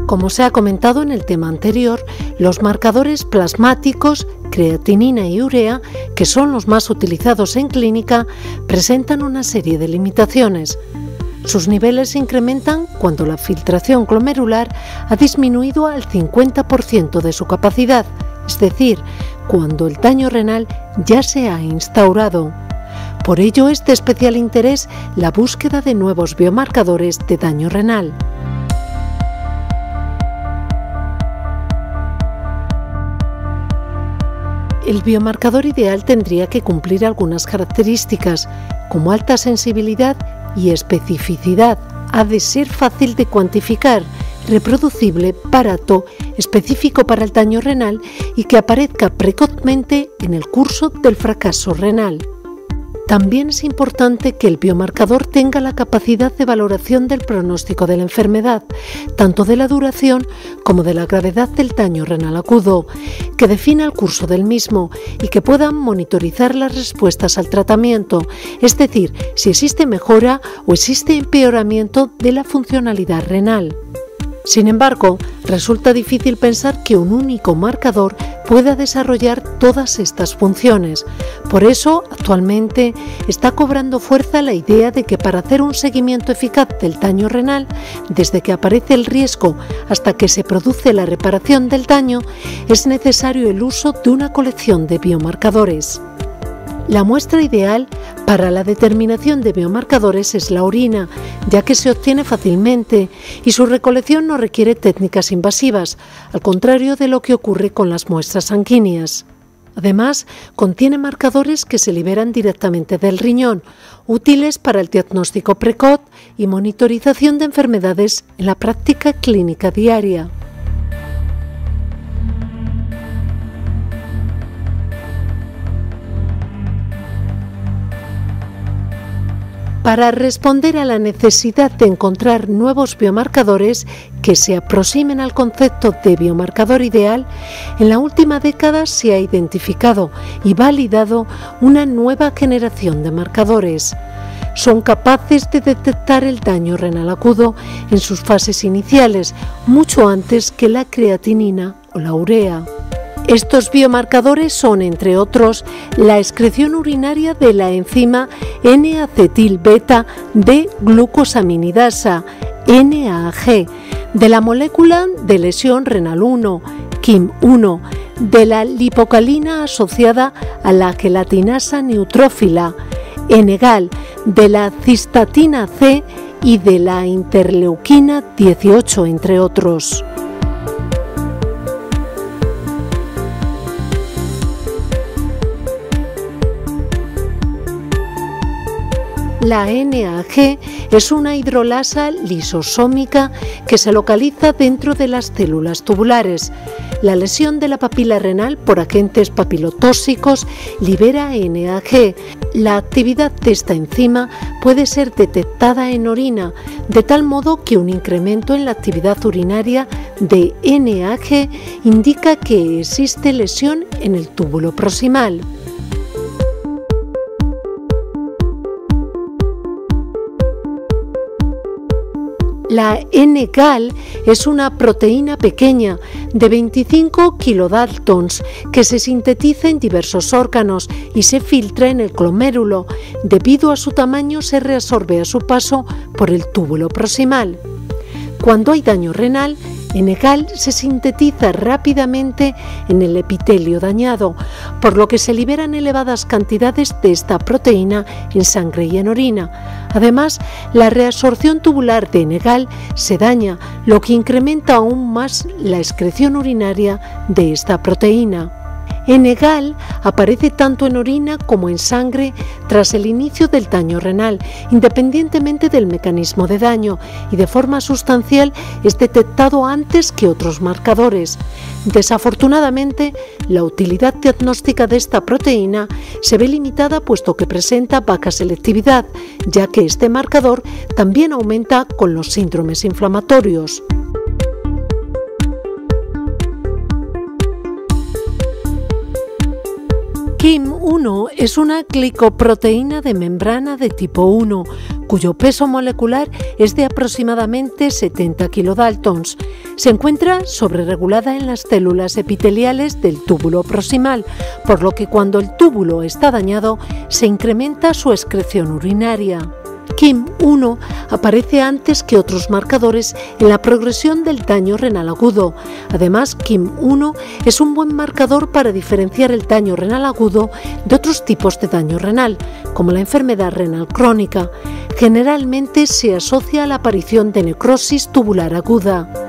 Como se ha comentado en el tema anterior, los marcadores plasmáticos, creatinina y urea, que son los más utilizados en clínica, presentan una serie de limitaciones. Sus niveles se incrementan cuando la filtración glomerular ha disminuido al 50% de su capacidad, es decir, cuando el daño renal ya se ha instaurado. Por ello es de especial interés la búsqueda de nuevos biomarcadores de daño renal. El biomarcador ideal tendría que cumplir algunas características, como alta sensibilidad y especificidad. Ha de ser fácil de cuantificar, reproducible, barato, específico para el daño renal y que aparezca precozmente en el curso del fracaso renal. También es importante que el biomarcador tenga la capacidad de valoración del pronóstico de la enfermedad, tanto de la duración como de la gravedad del daño renal agudo, que defina el curso del mismo y que pueda monitorizar las respuestas al tratamiento, es decir, si existe mejora o existe empeoramiento de la funcionalidad renal. Sin embargo, resulta difícil pensar que un único marcador pueda desarrollar todas estas funciones. Por eso, actualmente, está cobrando fuerza la idea de que para hacer un seguimiento eficaz del daño renal, desde que aparece el riesgo hasta que se produce la reparación del daño, es necesario el uso de una colección de biomarcadores. La muestra ideal para la determinación de biomarcadores es la orina, ya que se obtiene fácilmente y su recolección no requiere técnicas invasivas, al contrario de lo que ocurre con las muestras sanguíneas. Además, contiene marcadores que se liberan directamente del riñón, útiles para el diagnóstico precoz y monitorización de enfermedades en la práctica clínica diaria. Para responder a la necesidad de encontrar nuevos biomarcadores que se aproximen al concepto de biomarcador ideal, en la última década se ha identificado y validado una nueva generación de marcadores. Son capaces de detectar el daño renal agudo en sus fases iniciales, mucho antes que la creatinina o la urea. Estos biomarcadores son, entre otros, la excreción urinaria de la enzima N-acetil-beta-D-glucosaminidasa, NAG, de la molécula de lesión renal 1, KIM1, de la lipocalina asociada a la gelatinasa neutrófila, NGAL, de la cistatina C y de la interleuquina 18, entre otros. La NAG es una hidrolasa lisosómica que se localiza dentro de las células tubulares. La lesión de la papila renal por agentes papilotóxicos libera NAG. La actividad de esta enzima puede ser detectada en orina, de tal modo que un incremento en la actividad urinaria de NAG indica que existe lesión en el túbulo proximal. La N-gal es una proteína pequeña de 25 kilodaltons que se sintetiza en diversos órganos y se filtra en el glomérulo. Debido a su tamaño, se reabsorbe a su paso por el túbulo proximal. Cuando hay daño renal, N-gal se sintetiza rápidamente en el epitelio dañado, por lo que se liberan elevadas cantidades de esta proteína en sangre y en orina. Además, la reabsorción tubular de N-gal se daña, lo que incrementa aún más la excreción urinaria de esta proteína. N-gal aparece tanto en orina como en sangre tras el inicio del daño renal, independientemente del mecanismo de daño, y de forma sustancial es detectado antes que otros marcadores. Desafortunadamente, la utilidad diagnóstica de esta proteína se ve limitada puesto que presenta baja selectividad, ya que este marcador también aumenta con los síndromes inflamatorios. KIM-1 es una glicoproteína de membrana de tipo 1, cuyo peso molecular es de aproximadamente 70 kilodaltons. Se encuentra sobreregulada en las células epiteliales del túbulo proximal, por lo que cuando el túbulo está dañado, se incrementa su excreción urinaria. KIM-1 aparece antes que otros marcadores en la progresión del daño renal agudo. Además, KIM-1 es un buen marcador para diferenciar el daño renal agudo de otros tipos de daño renal, como la enfermedad renal crónica. Generalmente se asocia a la aparición de necrosis tubular aguda.